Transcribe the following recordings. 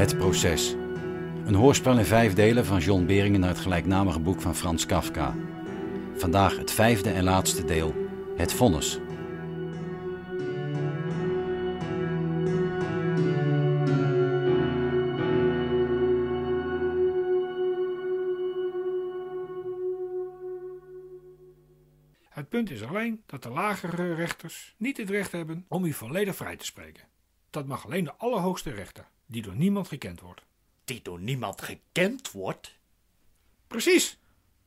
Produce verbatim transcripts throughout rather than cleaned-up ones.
Het proces. Een hoorspel in vijf delen van John Beringen naar het gelijknamige boek van Frans Kafka. Vandaag het vijfde en laatste deel, het vonnis. Het punt is alleen dat de lagere rechters niet het recht hebben om u volledig vrij te spreken. Dat mag alleen de allerhoogste rechter, die door niemand gekend wordt. Die door niemand gekend wordt? Precies.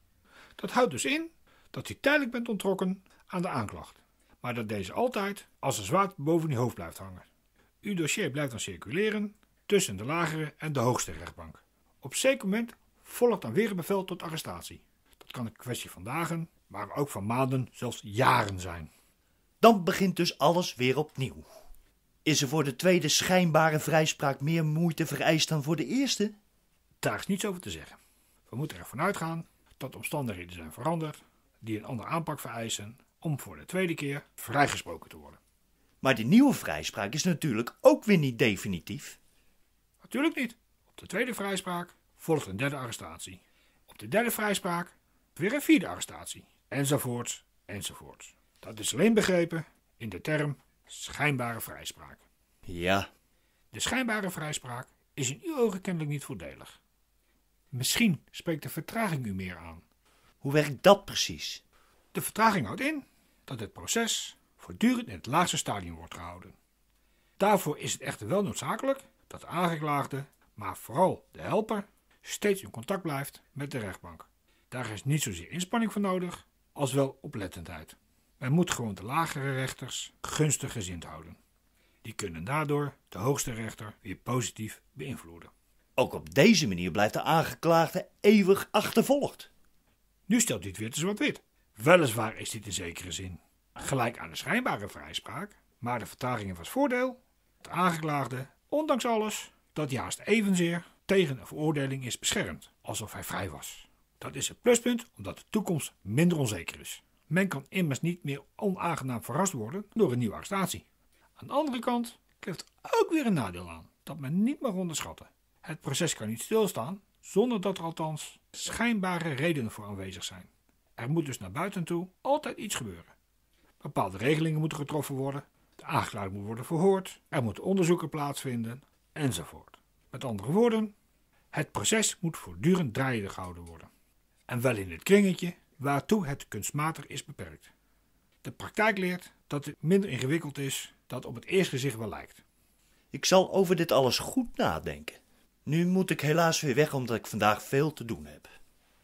Dat houdt dus in dat u tijdelijk bent onttrokken aan de aanklacht, maar dat deze altijd als een zwaard boven uw hoofd blijft hangen. Uw dossier blijft dan circuleren tussen de lagere en de hoogste rechtbank. Op zeker moment volgt dan weer een bevel tot arrestatie. Dat kan een kwestie van dagen, maar ook van maanden, zelfs jaren zijn. Dan begint dus alles weer opnieuw. Is er voor de tweede schijnbare vrijspraak meer moeite vereist dan voor de eerste? Daar is niets over te zeggen. We moeten ervan uitgaan dat omstandigheden zijn veranderd die een andere aanpak vereisen om voor de tweede keer vrijgesproken te worden. Maar die nieuwe vrijspraak is natuurlijk ook weer niet definitief. Natuurlijk niet. Op de tweede vrijspraak volgt een derde arrestatie. Op de derde vrijspraak weer een vierde arrestatie. Enzovoorts, enzovoorts. Dat is alleen begrepen in de term schijnbare vrijspraak. Ja. De schijnbare vrijspraak is in uw ogen kennelijk niet voordelig. Misschien spreekt de vertraging u meer aan. Hoe werkt dat precies? De vertraging houdt in dat het proces voortdurend in het laagste stadium wordt gehouden. Daarvoor is het echter wel noodzakelijk dat de aangeklaagde, maar vooral de helper, steeds in contact blijft met de rechtbank. Daar is niet zozeer inspanning voor nodig, als wel oplettendheid. Men moet gewoon de lagere rechters gunstig gezind houden. Die kunnen daardoor de hoogste rechter weer positief beïnvloeden. Ook op deze manier blijft de aangeklaagde eeuwig achtervolgd. Nu stelt u het weer te zwart-wit. Weliswaar is dit in zekere zin gelijk aan de schijnbare vrijspraak, maar de vertraging was voordeel. De aangeklaagde, ondanks alles, dat juist evenzeer tegen een veroordeling is beschermd, alsof hij vrij was. Dat is een pluspunt omdat de toekomst minder onzeker is. Men kan immers niet meer onaangenaam verrast worden door een nieuwe arrestatie. Aan de andere kant geeft ook weer een nadeel aan, dat men niet mag onderschatten. Het proces kan niet stilstaan, zonder dat er althans schijnbare redenen voor aanwezig zijn. Er moet dus naar buiten toe altijd iets gebeuren. Bepaalde regelingen moeten getroffen worden, de aangeklaagde moet worden verhoord, er moeten onderzoeken plaatsvinden, enzovoort. Met andere woorden, het proces moet voortdurend draaiende gehouden worden. En wel in het kringetje waartoe het kunstmatig is beperkt. De praktijk leert dat het minder ingewikkeld is dan het op het eerste gezicht wel lijkt. Ik zal over dit alles goed nadenken. Nu moet ik helaas weer weg omdat ik vandaag veel te doen heb.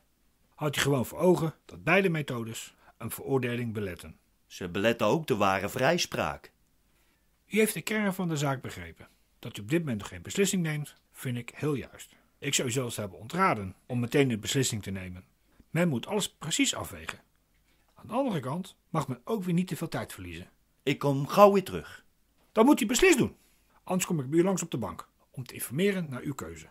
Houd je gewoon voor ogen dat beide methodes een veroordeling beletten. Ze beletten ook de ware vrijspraak. U heeft de kern van de zaak begrepen. Dat u op dit moment nog geen beslissing neemt, vind ik heel juist. Ik zou u zelfs hebben ontraden om meteen een beslissing te nemen. Men moet alles precies afwegen. Aan de andere kant mag men ook weer niet te veel tijd verliezen. Ik kom gauw weer terug. Dan moet u beslist doen. Anders kom ik bij u langs op de bank om te informeren naar uw keuze.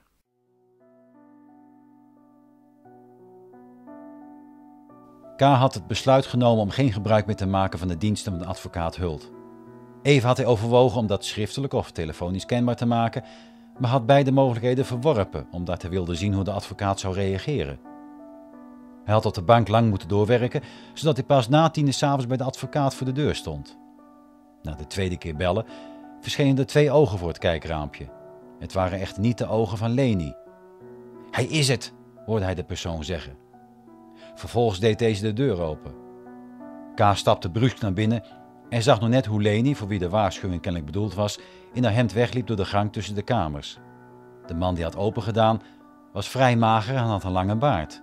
K. had het besluit genomen om geen gebruik meer te maken van de diensten van de advocaat Hult. Even had hij overwogen om dat schriftelijk of telefonisch kenbaar te maken, maar had beide mogelijkheden verworpen omdat hij wilde zien hoe de advocaat zou reageren. Hij had op de bank lang moeten doorwerken, zodat hij pas na tien uur 's avonds bij de advocaat voor de deur stond. Na de tweede keer bellen verschenen er twee ogen voor het kijkraampje. Het waren echter niet de ogen van Leni. Hij is het, hoorde hij de persoon zeggen. Vervolgens deed deze de deur open. K. stapte brusk naar binnen en zag nog net hoe Leni, voor wie de waarschuwing kennelijk bedoeld was, in haar hemd wegliep door de gang tussen de kamers. De man die had opengedaan was vrij mager en had een lange baard.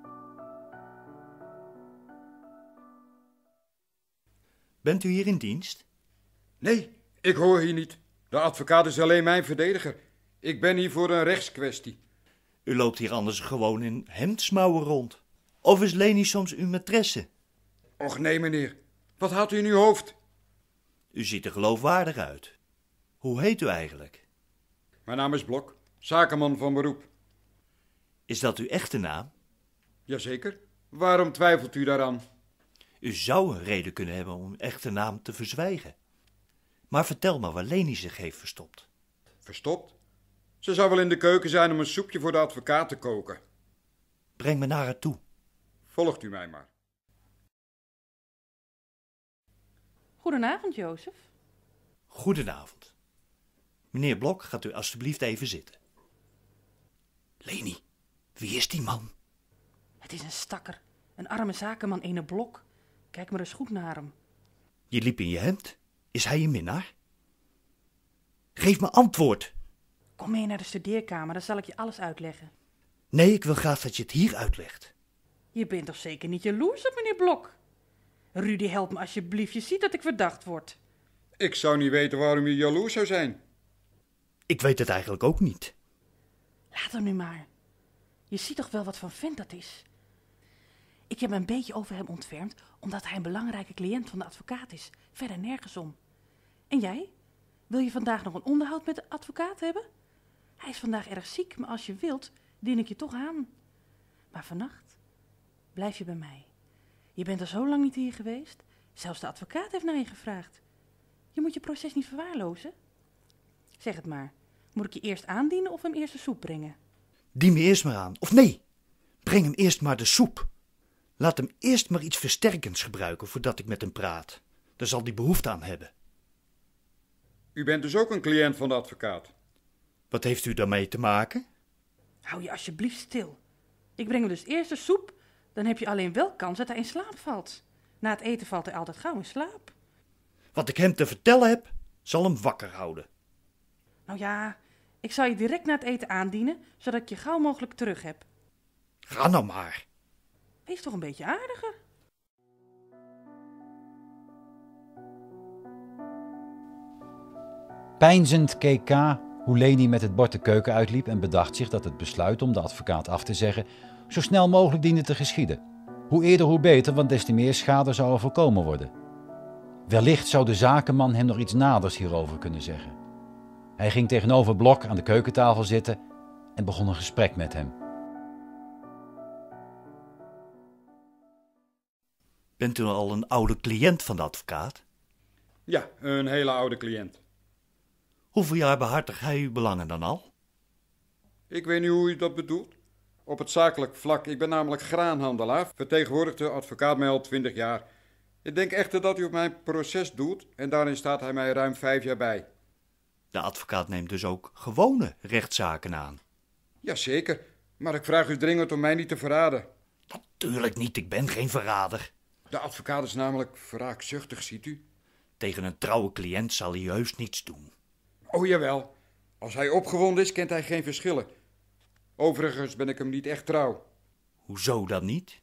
Bent u hier in dienst? Nee, ik hoor hier niet. De advocaat is alleen mijn verdediger. Ik ben hier voor een rechtskwestie. U loopt hier anders gewoon in hemdsmouwen rond. Of is Leni soms uw maîtresse? Och nee, meneer. Wat had u in uw hoofd? U ziet er geloofwaardig uit. Hoe heet u eigenlijk? Mijn naam is Blok, zakenman van beroep. Is dat uw echte naam? Jazeker. Waarom twijfelt u daaraan? U zou een reden kunnen hebben om uw echte naam te verzwijgen. Maar vertel maar waar Leni zich heeft verstopt. Verstopt? Ze zou wel in de keuken zijn om een soepje voor de advocaat te koken. Breng me naar haar toe. Volgt u mij maar. Goedenavond, Jozef. Goedenavond. Meneer Blok, gaat u alstublieft even zitten. Leni, wie is die man? Het is een stakker, een arme zakenman, ene Blok. Kijk maar eens goed naar hem. Je liep in je hemd. Is hij een minnaar? Geef me antwoord. Kom mee naar de studeerkamer, dan zal ik je alles uitleggen. Nee, ik wil graag dat je het hier uitlegt. Je bent toch zeker niet jaloers op meneer Blok? Rudy, help me alsjeblieft, je ziet dat ik verdacht word. Ik zou niet weten waarom je jaloers zou zijn. Ik weet het eigenlijk ook niet. Laat hem nu maar. Je ziet toch wel wat van vent dat is. Ik heb me een beetje over hem ontfermd, omdat hij een belangrijke cliënt van de advocaat is. Verder nergens om. En jij? Wil je vandaag nog een onderhoud met de advocaat hebben? Hij is vandaag erg ziek, maar als je wilt, dien ik je toch aan. Maar vannacht blijf je bij mij. Je bent al zo lang niet hier geweest. Zelfs de advocaat heeft naar je gevraagd. Je moet je proces niet verwaarlozen. Zeg het maar. Moet ik je eerst aandienen of hem eerst de soep brengen? Dien me eerst maar aan. Of nee, breng hem eerst maar de soep. Laat hem eerst maar iets versterkends gebruiken voordat ik met hem praat. Daar zal hij behoefte aan hebben. U bent dus ook een cliënt van de advocaat. Wat heeft u daarmee te maken? Hou je alsjeblieft stil. Ik breng hem dus eerst de soep, dan heb je alleen wel kans dat hij in slaap valt. Na het eten valt hij altijd gauw in slaap. Wat ik hem te vertellen heb, zal hem wakker houden. Nou ja, ik zal je direct na het eten aandienen, zodat ik je gauw mogelijk terug heb. Ga nou maar. Wees toch een beetje aardiger. Peinzend keek K. hoe Leni met het bord de keuken uitliep en bedacht zich dat het besluit om de advocaat af te zeggen zo snel mogelijk diende te geschieden. Hoe eerder hoe beter, want des te meer schade zou er voorkomen worden. Wellicht zou de zakenman hem nog iets naders hierover kunnen zeggen. Hij ging tegenover Blok aan de keukentafel zitten en begon een gesprek met hem. Bent u al een oude cliënt van de advocaat? Ja, een hele oude cliënt. Hoeveel jaar behartigt hij uw belangen dan al? Ik weet niet hoe u dat bedoelt. Op het zakelijk vlak. Ik ben namelijk graanhandelaar. Vertegenwoordigt de advocaat mij al twintig jaar. Ik denk echter dat u op mijn proces doet en daarin staat hij mij ruim vijf jaar bij. De advocaat neemt dus ook gewone rechtszaken aan. Jazeker, maar ik vraag u dringend om mij niet te verraden. Natuurlijk niet, ik ben geen verrader. De advocaat is namelijk wraakzuchtig, ziet u. Tegen een trouwe cliënt zal hij heus niets doen. Oh jawel, als hij opgewonden is, kent hij geen verschillen. Overigens ben ik hem niet echt trouw. Hoezo dan niet?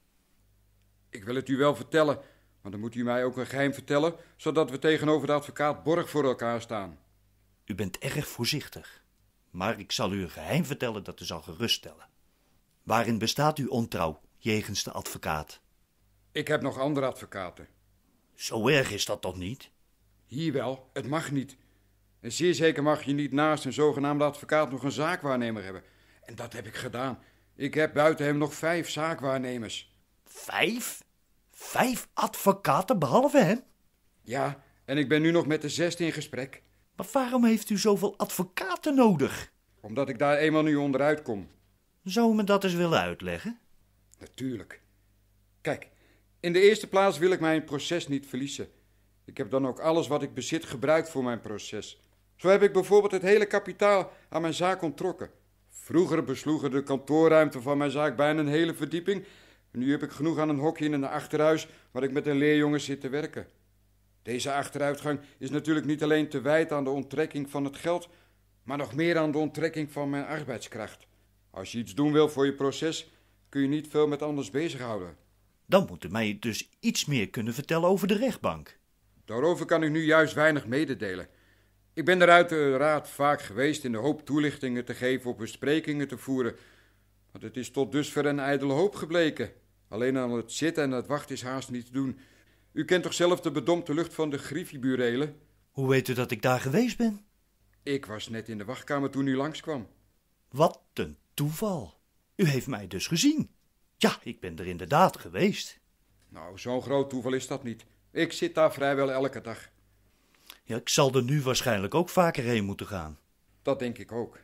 Ik wil het u wel vertellen, maar dan moet u mij ook een geheim vertellen, zodat we tegenover de advocaat borg voor elkaar staan. U bent erg voorzichtig, maar ik zal u een geheim vertellen dat u zal geruststellen. Waarin bestaat uw ontrouw jegens de advocaat? Ik heb nog andere advocaten. Zo erg is dat toch niet? Hier wel, het mag niet. En zeer zeker mag je niet naast een zogenaamde advocaat nog een zaakwaarnemer hebben. En dat heb ik gedaan. Ik heb buiten hem nog vijf zaakwaarnemers. Vijf? Vijf advocaten behalve hem? Ja, en ik ben nu nog met de zesde in gesprek. Maar waarom heeft u zoveel advocaten nodig? Omdat ik daar eenmaal nu onderuit kom. Zou u me dat eens willen uitleggen? Natuurlijk. Kijk, in de eerste plaats wil ik mijn proces niet verliezen. Ik heb dan ook alles wat ik bezit gebruikt voor mijn proces. Zo heb ik bijvoorbeeld het hele kapitaal aan mijn zaak onttrokken. Vroeger besloegen de kantoorruimte van mijn zaak bijna een hele verdieping. Nu heb ik genoeg aan een hokje in een achterhuis waar ik met een leerjongen zit te werken. Deze achteruitgang is natuurlijk niet alleen te wijten aan de onttrekking van het geld, maar nog meer aan de onttrekking van mijn arbeidskracht. Als je iets doen wil voor je proces, kun je niet veel met anders bezighouden. Dan moet u mij dus iets meer kunnen vertellen over de rechtbank. Daarover kan ik nu juist weinig mededelen. Ik ben er uiteraard vaak geweest in de hoop toelichtingen te geven op besprekingen te voeren. Want het is tot dusver een ijdele hoop gebleken. Alleen aan het zitten en het wachten is haast niet te doen. U kent toch zelf de bedompte lucht van de griffieburelen? Hoe weet u dat ik daar geweest ben? Ik was net in de wachtkamer toen u langskwam. Wat een toeval. U heeft mij dus gezien. Ja, ik ben er inderdaad geweest. Nou, zo'n groot toeval is dat niet. Ik zit daar vrijwel elke dag. Ja, ik zal er nu waarschijnlijk ook vaker heen moeten gaan. Dat denk ik ook.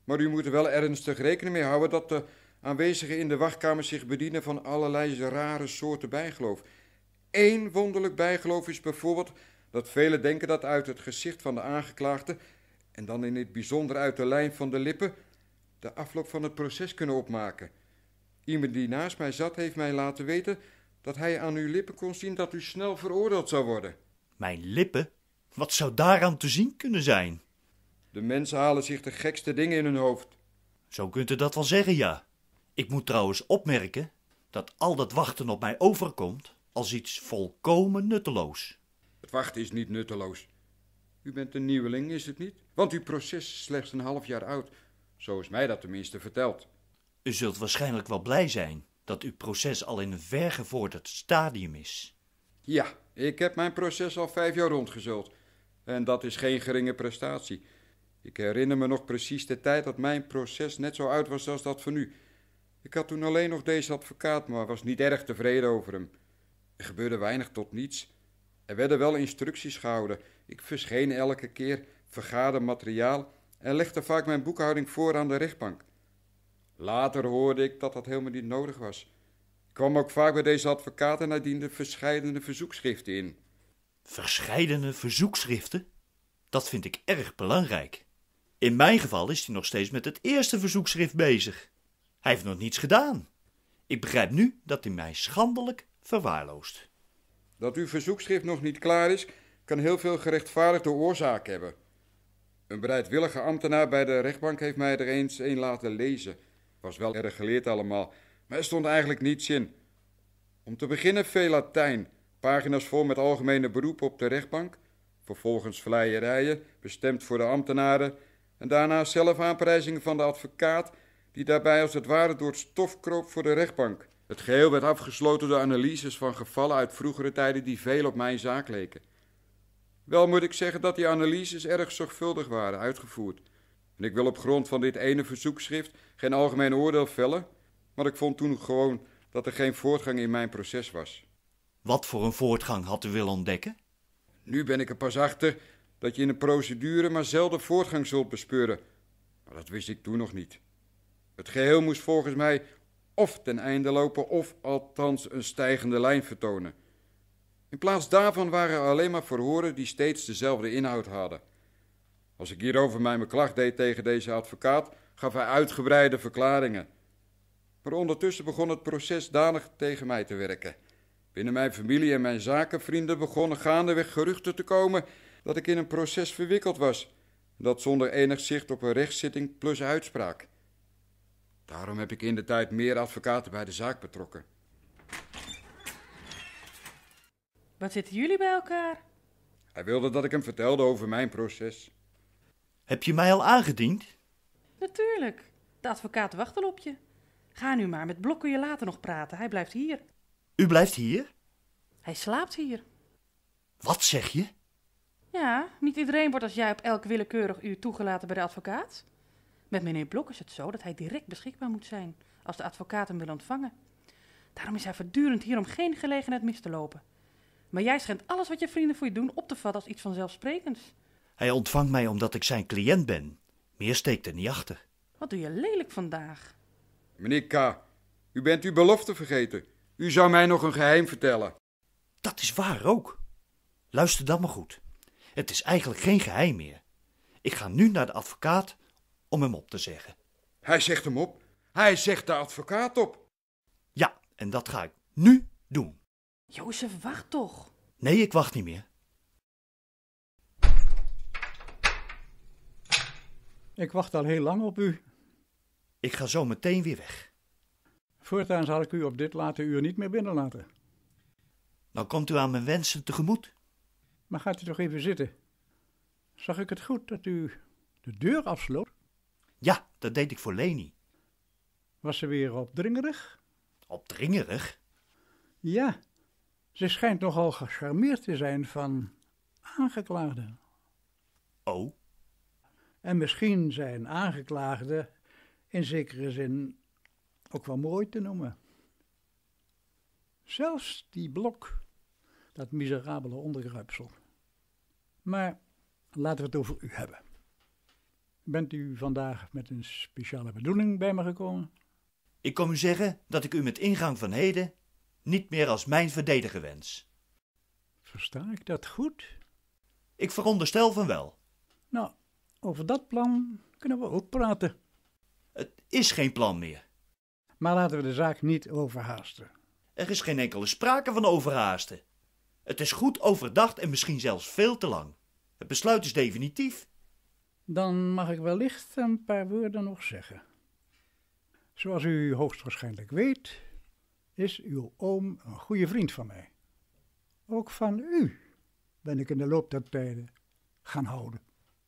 Maar u moet er wel ernstig rekening mee houden dat de aanwezigen in de wachtkamer zich bedienen van allerlei rare soorten bijgeloof. Eén wonderlijk bijgeloof is bijvoorbeeld dat velen denken dat uit het gezicht van de aangeklaagde, en dan in het bijzonder uit de lijn van de lippen, de afloop van het proces kunnen opmaken. Iemand die naast mij zat heeft mij laten weten dat hij aan uw lippen kon zien dat u snel veroordeeld zou worden. Mijn lippen? Wat zou daaraan te zien kunnen zijn? De mensen halen zich de gekste dingen in hun hoofd. Zo kunt u dat wel zeggen, ja. Ik moet trouwens opmerken dat al dat wachten op mij overkomt als iets volkomen nutteloos. Het wachten is niet nutteloos. U bent een nieuweling, is het niet? Want uw proces is slechts een half jaar oud. Zo is mij dat tenminste verteld. U zult waarschijnlijk wel blij zijn dat uw proces al in een vergevorderd stadium is. Ja, ik heb mijn proces al vijf jaar rondgezult. En dat is geen geringe prestatie. Ik herinner me nog precies de tijd dat mijn proces net zo oud was als dat van u. Ik had toen alleen nog deze advocaat, maar was niet erg tevreden over hem. Er gebeurde weinig tot niets. Er werden wel instructies gehouden. Ik verscheen elke keer, vergaarde materiaal en legde vaak mijn boekhouding voor aan de rechtbank. Later hoorde ik dat dat helemaal niet nodig was. Ik kwam ook vaak bij deze advocaat en hij diende verscheidene verzoekschriften in. Verscheidene verzoekschriften? Dat vind ik erg belangrijk. In mijn geval is hij nog steeds met het eerste verzoekschrift bezig. Hij heeft nog niets gedaan. Ik begrijp nu dat hij mij schandelijk verwaarloost. Dat uw verzoekschrift nog niet klaar is, kan heel veel gerechtvaardigde oorzaak hebben. Een bereidwillige ambtenaar bij de rechtbank heeft mij er eens een laten lezen. Was wel erg geleerd allemaal, maar er stond eigenlijk niets in. Om te beginnen veel Latijn, pagina's vol met algemene beroepen op de rechtbank, vervolgens vleierijen, bestemd voor de ambtenaren, en daarna zelfaanprijzingen van de advocaat, die daarbij als het ware door het stof kroop voor de rechtbank. Het geheel werd afgesloten door analyses van gevallen uit vroegere tijden die veel op mijn zaak leken. Wel moet ik zeggen dat die analyses erg zorgvuldig waren uitgevoerd. En ik wil op grond van dit ene verzoekschrift geen algemeen oordeel vellen, maar ik vond toen gewoon dat er geen voortgang in mijn proces was. Wat voor een voortgang had u willen ontdekken? Nu ben ik er pas achter dat je in een procedure maar zelden voortgang zult bespeuren. Maar dat wist ik toen nog niet. Het geheel moest volgens mij of ten einde lopen of althans een stijgende lijn vertonen. In plaats daarvan waren er alleen maar verhoren die steeds dezelfde inhoud hadden. Als ik hierover mijn beklag deed tegen deze advocaat, gaf hij uitgebreide verklaringen. Maar ondertussen begon het proces danig tegen mij te werken. Binnen mijn familie en mijn zakenvrienden begonnen gaandeweg geruchten te komen dat ik in een proces verwikkeld was. Dat zonder enig zicht op een rechtszitting plus uitspraak. Daarom heb ik in de tijd meer advocaten bij de zaak betrokken. Wat zitten jullie bij elkaar? Hij wilde dat ik hem vertelde over mijn proces. Heb je mij al aangediend? Natuurlijk. De advocaat wacht al op je. Ga nu maar, met Blok kun je later nog praten. Hij blijft hier. U blijft hier? Hij slaapt hier. Wat zeg je? Ja, niet iedereen wordt als jij op elk willekeurig uur toegelaten bij de advocaat. Met meneer Blok is het zo dat hij direct beschikbaar moet zijn als de advocaat hem wil ontvangen. Daarom is hij voortdurend hier om geen gelegenheid mis te lopen. Maar jij schijnt alles wat je vrienden voor je doen op te vatten als iets vanzelfsprekends. Hij ontvangt mij omdat ik zijn cliënt ben. Meer steekt er niet achter. Wat doe je lelijk vandaag? Meneer K., u bent uw belofte vergeten. U zou mij nog een geheim vertellen. Dat is waar ook. Luister dan maar goed. Het is eigenlijk geen geheim meer. Ik ga nu naar de advocaat om hem op te zeggen. Hij zegt hem op. Hij zegt de advocaat op. Ja, en dat ga ik nu doen. Jozef, wacht toch. Nee, ik wacht niet meer. Ik wacht al heel lang op u. Ik ga zo meteen weer weg. Voortaan zal ik u op dit late uur niet meer binnenlaten. Dan komt u aan mijn wensen tegemoet. Maar gaat u toch even zitten. Zag ik het goed dat u de deur afsloot? Ja, dat deed ik voor Leni. Was ze weer opdringerig? Opdringerig? Ja, ze schijnt nogal gecharmeerd te zijn van aangeklaagden. Oh? En misschien zijn aangeklaagden in zekere zin ook wel mooi te noemen. Zelfs die Blok, dat miserabele ondergruipsel. Maar laten we het over u hebben. Bent u vandaag met een speciale bedoeling bij me gekomen? Ik kom u zeggen dat ik u met ingang van heden niet meer als mijn verdediger wens. Versta ik dat goed? Ik veronderstel van wel. Nou, over dat plan kunnen we ook praten. Het is geen plan meer. Maar laten we de zaak niet overhaasten. Er is geen enkele sprake van overhaasten. Het is goed overdacht en misschien zelfs veel te lang. Het besluit is definitief. Dan mag ik wellicht een paar woorden nog zeggen. Zoals u hoogstwaarschijnlijk weet, is uw oom een goede vriend van mij. Ook van u ben ik in de loop der tijden gaan houden.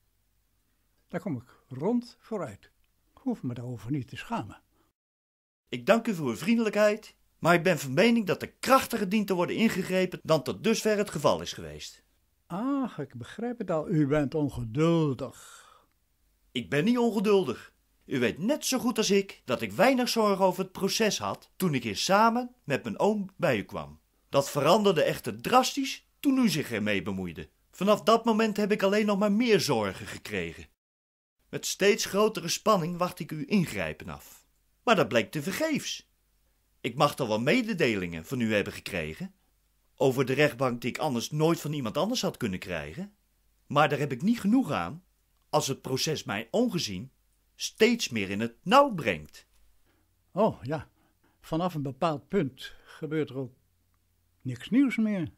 Daar kom ik rond vooruit. Ik hoef me daarover niet te schamen. Ik dank u voor uw vriendelijkheid, maar ik ben van mening dat er krachtiger dient te worden ingegrepen dan tot dusver het geval is geweest. Ach, ik begrijp het al. U bent ongeduldig. Ik ben niet ongeduldig. U weet net zo goed als ik dat ik weinig zorgen over het proces had toen ik hier samen met mijn oom bij u kwam. Dat veranderde echter drastisch toen u zich ermee bemoeide. Vanaf dat moment heb ik alleen nog maar meer zorgen gekregen. Met steeds grotere spanning wacht ik uw ingrijpen af. Maar dat bleek tevergeefs. Ik mag toch wel mededelingen van u hebben gekregen over de rechtbank die ik anders nooit van iemand anders had kunnen krijgen. Maar daar heb ik niet genoeg aan als het proces mij ongezien steeds meer in het nauw brengt. Oh ja, vanaf een bepaald punt gebeurt er ook niks nieuws meer.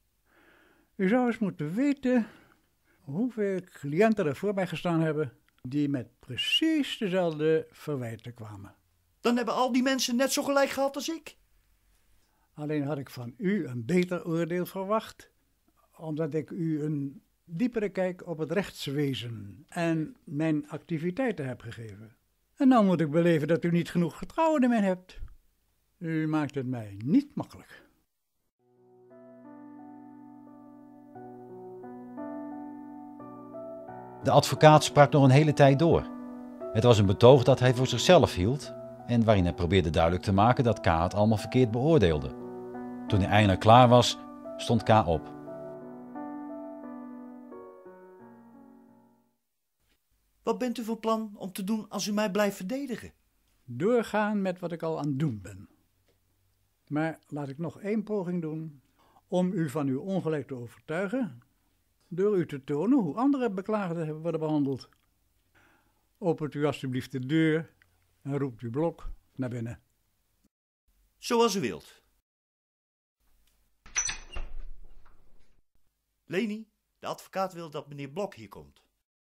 U zou eens moeten weten hoeveel cliënten er voor mij gestaan hebben die met precies dezelfde verwijten kwamen. Dan hebben al die mensen net zo gelijk gehad als ik. Alleen had ik van u een beter oordeel verwacht, omdat ik u een diepere kijk op het rechtswezen en mijn activiteiten heb gegeven. En dan moet ik beleven dat u niet genoeg vertrouwen in mij hebt. U maakt het mij niet makkelijk. De advocaat sprak nog een hele tijd door. Het was een betoog dat hij voor zichzelf hield en waarin hij probeerde duidelijk te maken dat K het allemaal verkeerd beoordeelde. Toen hij eindelijk klaar was, stond K op. Wat bent u van plan om te doen als u mij blijft verdedigen? Doorgaan met wat ik al aan het doen ben. Maar laat ik nog één poging doen om u van uw ongelijk te overtuigen, door u te tonen hoe andere beklaagden worden behandeld. Opent u alstublieft de deur en roept uw Blok naar binnen. Zoals u wilt. Leni, de advocaat wil dat meneer Blok hier komt.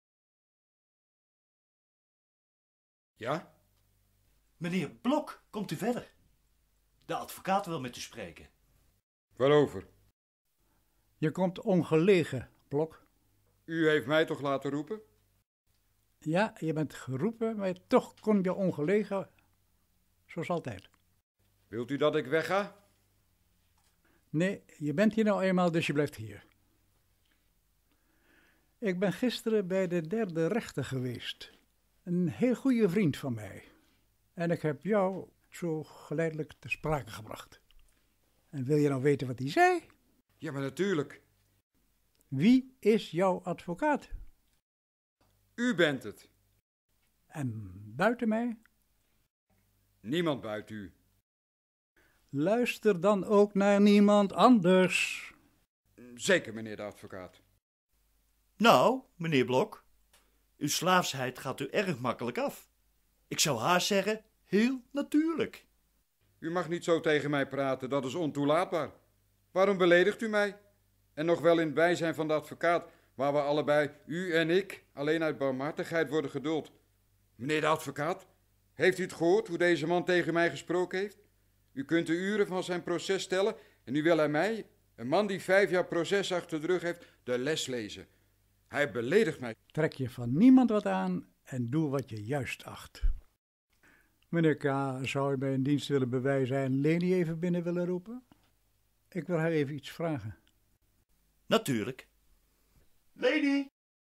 Ja? Meneer Blok, komt u verder. De advocaat wil met u spreken. Waarover? Je komt ongelegen, Blok. U heeft mij toch laten roepen? Ja, je bent geroepen, maar toch kom je ongelegen, zoals altijd. Wilt u dat ik wegga? Nee, je bent hier nou eenmaal, dus je blijft hier. Ik ben gisteren bij de derde rechter geweest. Een heel goede vriend van mij. En ik heb jou zo geleidelijk te sprake gebracht. En wil je nou weten wat hij zei? Ja, maar natuurlijk. Wie is jouw advocaat? U bent het. En buiten mij? Niemand buiten u. Luister dan ook naar niemand anders. Zeker, meneer de advocaat. Nou, meneer Blok, uw slaafsheid gaat u erg makkelijk af. Ik zou haast zeggen, heel natuurlijk. U mag niet zo tegen mij praten, dat is ontoelaatbaar. Waarom beledigt u mij? En nog wel in het bijzijn van de advocaat, waar we allebei, u en ik, alleen uit barmhartigheid worden geduld. Meneer de advocaat, heeft u het gehoord hoe deze man tegen mij gesproken heeft? U kunt de uren van zijn proces tellen en nu wil hij mij, een man die vijf jaar proces achter de rug heeft, de les lezen. Hij beledigt mij. Trek je van niemand wat aan en doe wat je juist acht. Meneer K., zou u mij een dienst willen bewijzen en Leni even binnen willen roepen? Ik wil haar even iets vragen. Natuurlijk. Leni,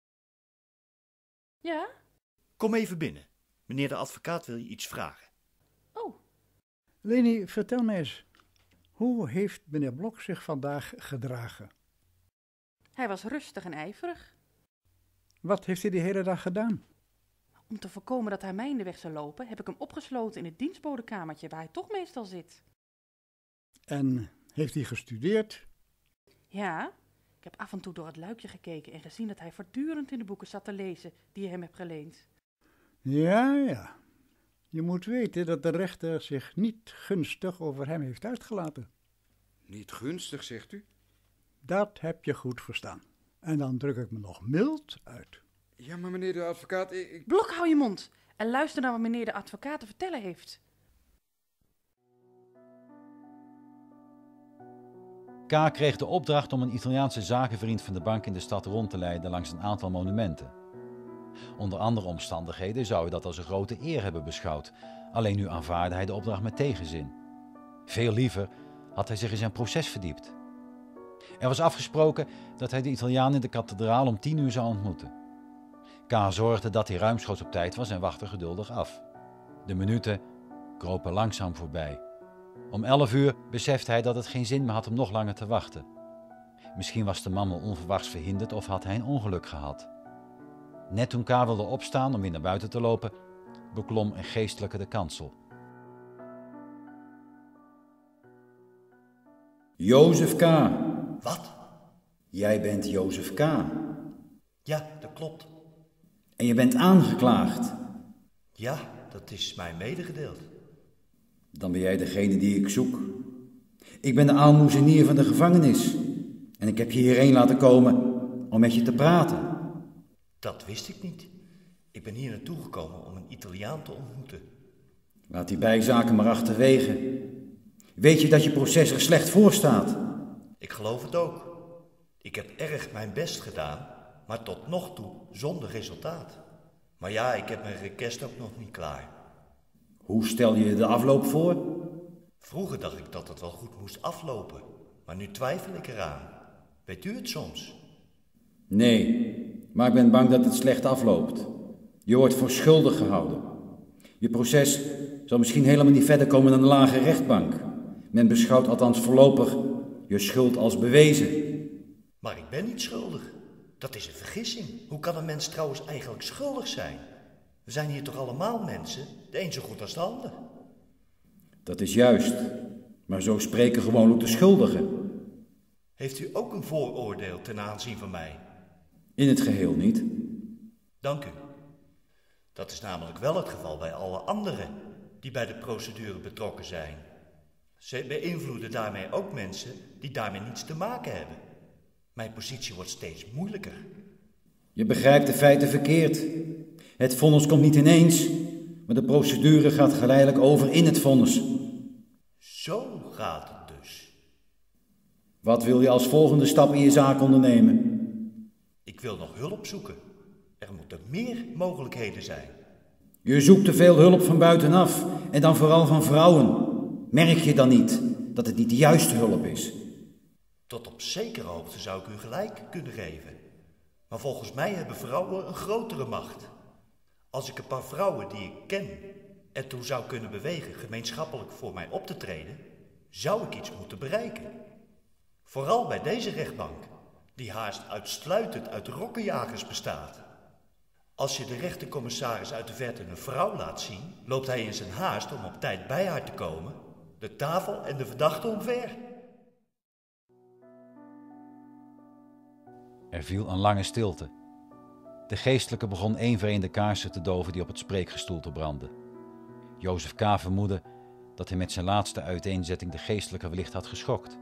Ja? kom even binnen. Meneer de advocaat wil je iets vragen. Oh, Leni, vertel mij eens. Hoe heeft meneer Blok zich vandaag gedragen? hij was rustig en ijverig. Wat heeft hij de hele dag gedaan? Om te voorkomen dat hij mij in de weg zou lopen, heb ik hem opgesloten in het dienstbodenkamertje waar hij toch meestal zit. En heeft hij gestudeerd? Ja, ik heb af en toe door het luikje gekeken en gezien dat hij voortdurend in de boeken zat te lezen die je hem hebt geleend. Ja, ja. Je moet weten dat de rechter zich niet gunstig over hem heeft uitgelaten. Niet gunstig, zegt u? Dat heb je goed verstaan. En dan druk ik me nog mild uit. Ja, maar meneer de advocaat, ik... ik... Blok, hou je mond en luister naar wat meneer de advocaat te vertellen heeft. K. kreeg de opdracht om een Italiaanse zakenvriend van de bank in de stad rond te leiden langs een aantal monumenten. Onder andere omstandigheden zou hij dat als een grote eer hebben beschouwd, alleen nu aanvaarde hij de opdracht met tegenzin. Veel liever had hij zich in zijn proces verdiept. Er was afgesproken dat hij de Italiaan in de kathedraal om tien uur zou ontmoeten. K. zorgde dat hij ruimschoots op tijd was en wachtte geduldig af. De minuten kropen langzaam voorbij. Om elf uur besefte hij dat het geen zin meer had om nog langer te wachten. Misschien was de man wel onverwachts verhinderd of had hij een ongeluk gehad. Net toen K. wilde opstaan om weer naar buiten te lopen, beklom een geestelijke de kansel. Jozef K. Wat? Jij bent Jozef K. Ja, dat klopt. En je bent aangeklaagd. Ja, dat is mij medegedeeld. Dan ben jij degene die ik zoek. Ik ben de aalmoezenier van de gevangenis. En ik heb je hierheen laten komen om met je te praten. Dat wist ik niet. Ik ben hier naartoe gekomen om een Italiaan te ontmoeten. Laat die bijzaken maar achterwege. Weet je dat je proces er slecht voor staat? Ik geloof het ook. Ik heb erg mijn best gedaan, maar tot nog toe zonder resultaat. Maar ja, ik heb mijn request ook nog niet klaar. Hoe stel je de afloop voor? Vroeger dacht ik dat het wel goed moest aflopen, maar nu twijfel ik eraan. Weet u het soms? Nee, maar ik ben bang dat het slecht afloopt. Je wordt voor schuldig gehouden. Je proces zal misschien helemaal niet verder komen dan de lage rechtbank. Men beschouwt althans voorlopig je schuld als bewezen. Maar ik ben niet schuldig. Dat is een vergissing. Hoe kan een mens trouwens eigenlijk schuldig zijn? We zijn hier toch allemaal mensen, de een zo goed als de ander. Dat is juist, maar zo spreken gewoonlijk de schuldigen. Heeft u ook een vooroordeel ten aanzien van mij? In het geheel niet. Dank u. Dat is namelijk wel het geval bij alle anderen die bij de procedure betrokken zijn. Ze beïnvloeden daarmee ook mensen die daarmee niets te maken hebben. Mijn positie wordt steeds moeilijker. Je begrijpt de feiten verkeerd. Het vonnis komt niet ineens, maar de procedure gaat geleidelijk over in het vonnis. Zo gaat het dus. Wat wil je als volgende stap in je zaak ondernemen? Ik wil nog hulp zoeken. Er moeten meer mogelijkheden zijn. Je zoekt te veel hulp van buitenaf en dan vooral van vrouwen. Merk je dan niet dat het niet de juiste hulp is? Tot op zekere hoogte zou ik u gelijk kunnen geven. Maar volgens mij hebben vrouwen een grotere macht. Als ik een paar vrouwen die ik ken ertoe zou kunnen bewegen gemeenschappelijk voor mij op te treden, zou ik iets moeten bereiken. Vooral bij deze rechtbank, die haast uitsluitend uit rokkenjagers bestaat. Als je de rechtercommissaris uit de verte een vrouw laat zien, loopt hij in zijn haast om op tijd bij haar te komen, de tafel en de verdachte omver. Er viel een lange stilte. De geestelijke begon één voor één de kaarsen te doven die op het spreekgestoelte brandden. Jozef K. vermoedde dat hij met zijn laatste uiteenzetting de geestelijke wellicht had geschokt.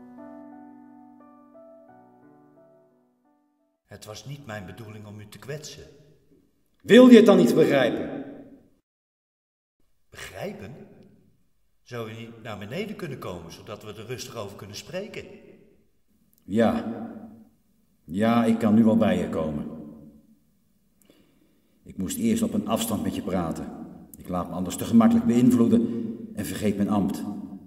Het was niet mijn bedoeling om u te kwetsen. Wil je het dan niet begrijpen? Begrijpen? Zou u niet naar beneden kunnen komen, zodat we er rustig over kunnen spreken? Ja. Ja, ik kan nu wel bij je komen. Ik moest eerst op een afstand met je praten. Ik laat me anders te gemakkelijk beïnvloeden en vergeet mijn ambt.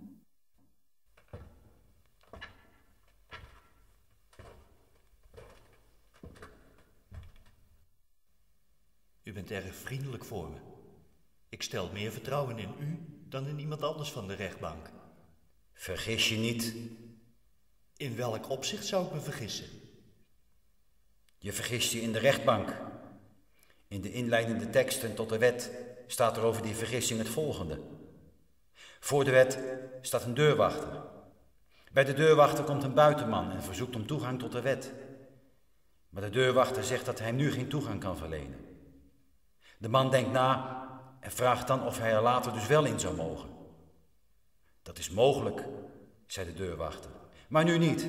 U bent erg vriendelijk voor me. Ik stel meer vertrouwen in u dan in iemand anders van de rechtbank. Vergis je niet. In welk opzicht zou ik me vergissen? Je vergist je in de rechtbank. In de inleidende teksten tot de wet staat er over die vergissing het volgende. Voor de wet staat een deurwachter. Bij de deurwachter komt een buitenman en verzoekt om toegang tot de wet. Maar de deurwachter zegt dat hij hem nu geen toegang kan verlenen. De man denkt na en vraagt dan of hij er later dus wel in zou mogen. Dat is mogelijk, zei de deurwachter, maar nu niet.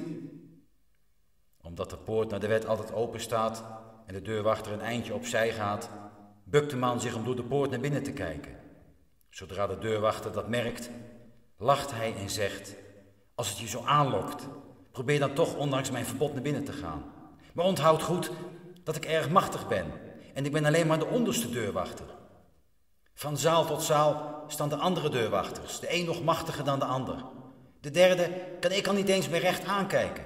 Omdat de poort naar de wet altijd open staat en de deurwachter een eindje opzij gaat, bukt de man zich om door de poort naar binnen te kijken. Zodra de deurwachter dat merkt, lacht hij en zegt: als het je zo aanlokt, probeer dan toch ondanks mijn verbod naar binnen te gaan. Maar onthoud goed dat ik erg machtig ben en ik ben alleen maar de onderste deurwachter. Van zaal tot zaal staan de andere deurwachters, de een nog machtiger dan de ander. De derde kan ik al niet eens meer recht aankijken.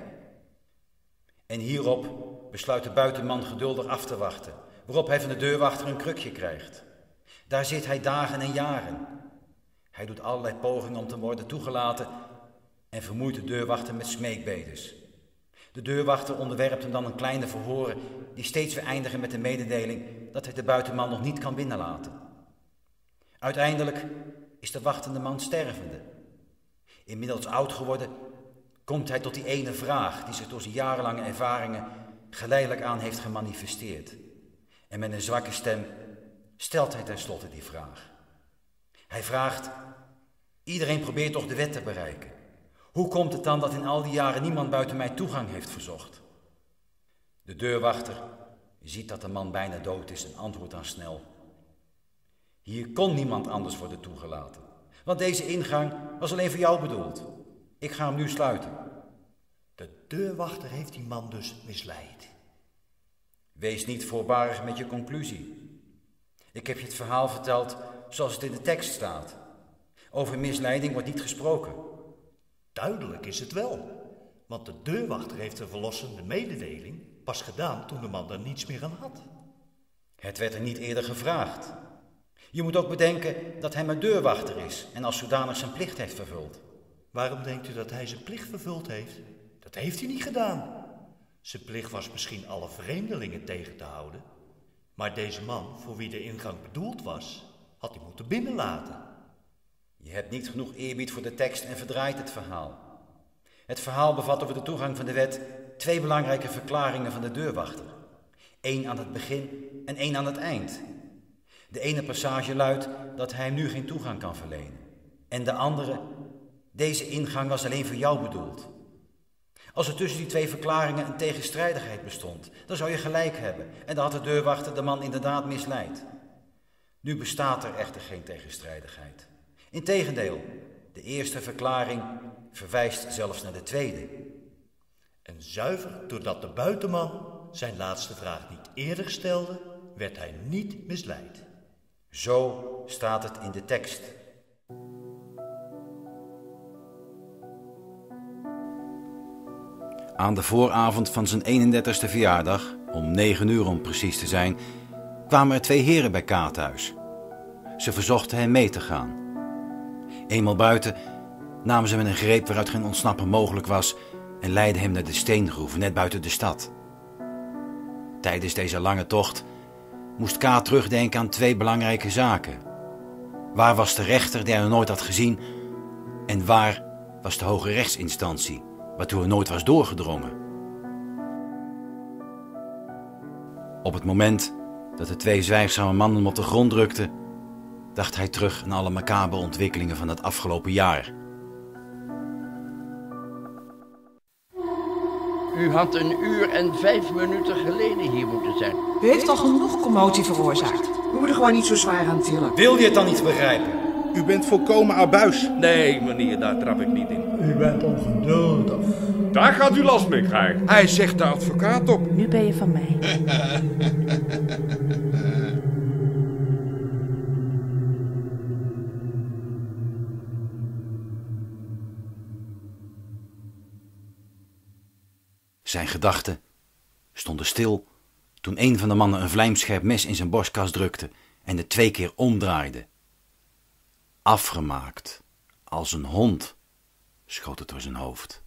En hierop besluit de buitenman geduldig af te wachten, waarop hij van de deurwachter een krukje krijgt. Daar zit hij dagen en jaren. Hij doet allerlei pogingen om te worden toegelaten en vermoeit de deurwachter met smeekbedes. De deurwachter onderwerpt hem dan een kleine verhoren die steeds weer eindigen met de mededeling dat hij de buitenman nog niet kan binnenlaten. Uiteindelijk is de wachtende man stervende. Inmiddels oud geworden komt hij tot die ene vraag die zich door zijn jarenlange ervaringen geleidelijk aan heeft gemanifesteerd. En met een zwakke stem stelt hij tenslotte die vraag. Hij vraagt: iedereen probeert toch de wet te bereiken. Hoe komt het dan dat in al die jaren niemand buiten mij toegang heeft verzocht? De deurwachter ziet dat de man bijna dood is en antwoordt dan snel: hier kon niemand anders worden toegelaten, want deze ingang was alleen voor jou bedoeld. Ik ga hem nu sluiten. De deurwachter heeft die man dus misleid. Wees niet voorbarig met je conclusie. Ik heb je het verhaal verteld zoals het in de tekst staat. Over misleiding wordt niet gesproken. Duidelijk is het wel, want de deurwachter heeft de verlossende mededeling pas gedaan toen de man er niets meer aan had. Het werd er niet eerder gevraagd. Je moet ook bedenken dat hij maar deurwachter is en als zodanig zijn plicht heeft vervuld. Waarom denkt u dat hij zijn plicht vervuld heeft? Dat heeft hij niet gedaan. Zijn plicht was misschien alle vreemdelingen tegen te houden, maar deze man, voor wie de ingang bedoeld was, had hij moeten binnenlaten. Je hebt niet genoeg eerbied voor de tekst en verdraait het verhaal. Het verhaal bevat over de toegang van de wet twee belangrijke verklaringen van de deurwachter. Eén aan het begin en één aan het eind. De ene passage luidt dat hij hem nu geen toegang kan verlenen. En de andere: deze ingang was alleen voor jou bedoeld. Als er tussen die twee verklaringen een tegenstrijdigheid bestond, dan zou je gelijk hebben en dan had de deurwachter de man inderdaad misleid. Nu bestaat er echter geen tegenstrijdigheid. Integendeel, de eerste verklaring verwijst zelfs naar de tweede. En zuiver doordat de buitenman zijn laatste vraag niet eerder stelde, werd hij niet misleid. Zo staat het in de tekst. Aan de vooravond van zijn eenendertigste verjaardag, om negen uur om precies te zijn, kwamen er twee heren bij K thuis. Ze verzochten hem mee te gaan. Eenmaal buiten namen ze met een greep waaruit geen ontsnappen mogelijk was en leidden hem naar de steengroef net buiten de stad. Tijdens deze lange tocht moest K terugdenken aan twee belangrijke zaken. Waar was de rechter die hij nog nooit had gezien en waar was de hoge rechtsinstantie waartoe hij nooit was doorgedrongen? Op het moment dat de twee zwijgzame mannen hem op de grond drukten, dacht hij terug aan alle macabere ontwikkelingen van het afgelopen jaar. U had een uur en vijf minuten geleden hier moeten zijn. U heeft al genoeg commotie veroorzaakt. We moeten gewoon niet zo zwaar aan tillen. Wil je het dan niet begrijpen? U bent volkomen abuis. Nee, meneer, daar trap ik niet in. U bent ongeduldig. Daar gaat u last mee krijgen. Hij zegt de advocaat op. Nu ben je van mij. Zijn gedachten stonden stil toen een van de mannen een vlijmscherp mes in zijn borstkas drukte en het twee keer omdraaide. Afgemaakt, als een hond, schoot het door zijn hoofd.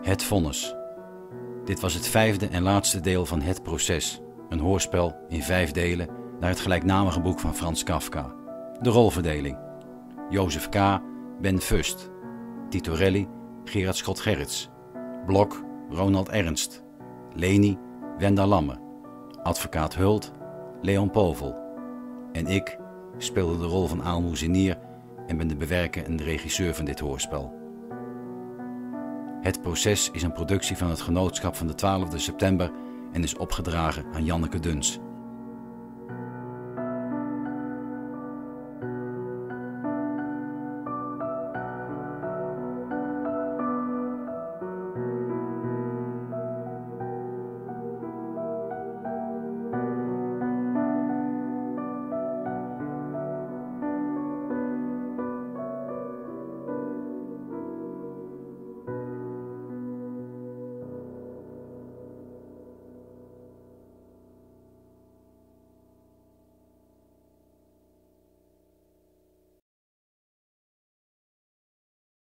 Het vonnis. Dit was het vijfde en laatste deel van Het Proces, een hoorspel in vijf delen naar het gelijknamige boek van Frans Kafka. De rolverdeling: Jozef K., Ben Fust, Titorelli, Gerard Schot-Gerrits, Blok, Ronald Ernst, Leni, Wenda Lamme, advocaat Hult, Leon Povel. En ik speelde de rol van aalmoezenier en ben de bewerker en de regisseur van dit hoorspel. Het Proces is een productie van het Genootschap van de twaalfde september en is opgedragen aan Janneke Duns.